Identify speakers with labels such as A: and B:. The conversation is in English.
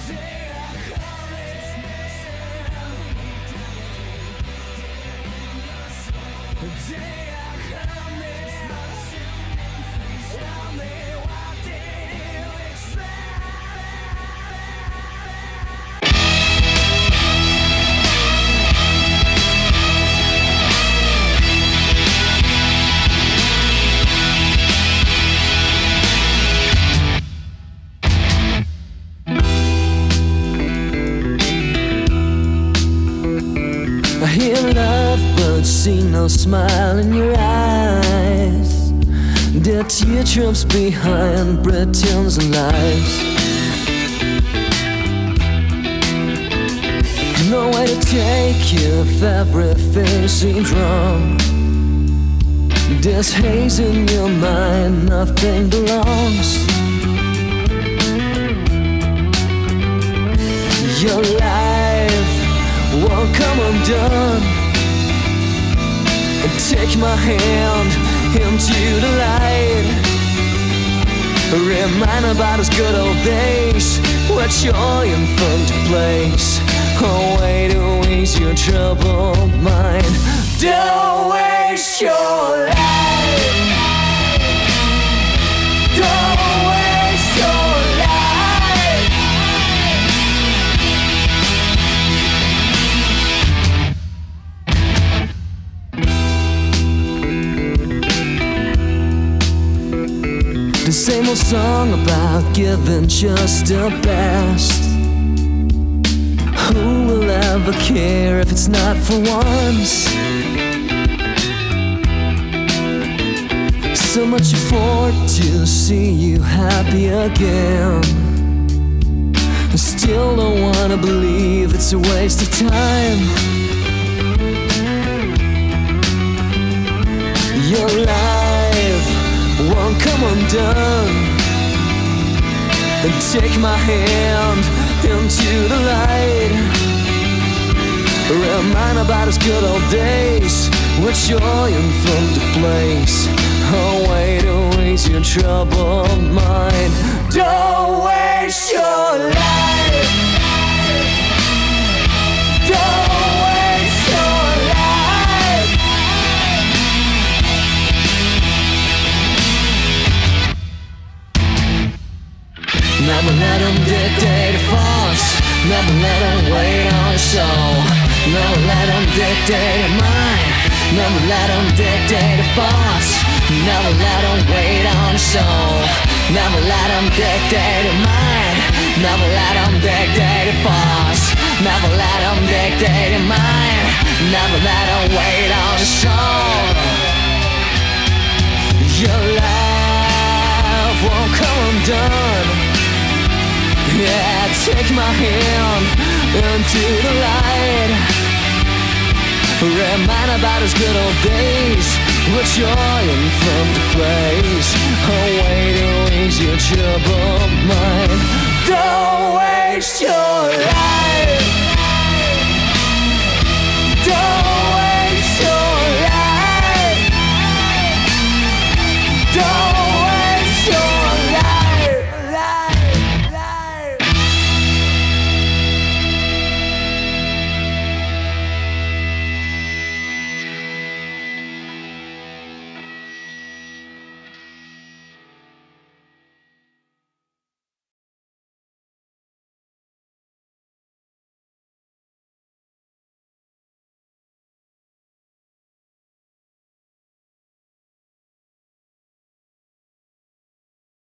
A: I hear love but see no smile in your eyes. There are teardrops behind pretense and lies. No way to take you if everything seems wrong. There's haze in your mind, nothing belongs. Your life won't come undone. And take my hand into the light. Remind about those good old days where joy and fun took place. A way to ease your troubled mind. Don't waste your life. Don't waste your life. The same old song about giving just the best. Who will ever care if it's not for once? So much effort to see you happy again. I still don't wanna believe it's a waste of time. Your life won't come undone. And take my hand into the light. Remind about those good old days where joy and fun took place. A way to ease your troubled mind. Don't waste your life. Don't waste your life. Never let them dictate a force. Never let them wait on your soul. Never let them dictate your mind. Never let them dictate a force. Never let them wait on your soul. Never let them dictate your mind. Never let them dictate a force. Never let them dictate your mind. Never let them wait on your soul. Your life won't come undone. Yeah, take my hand into the light. Remind about those good old days with joy and fun to place.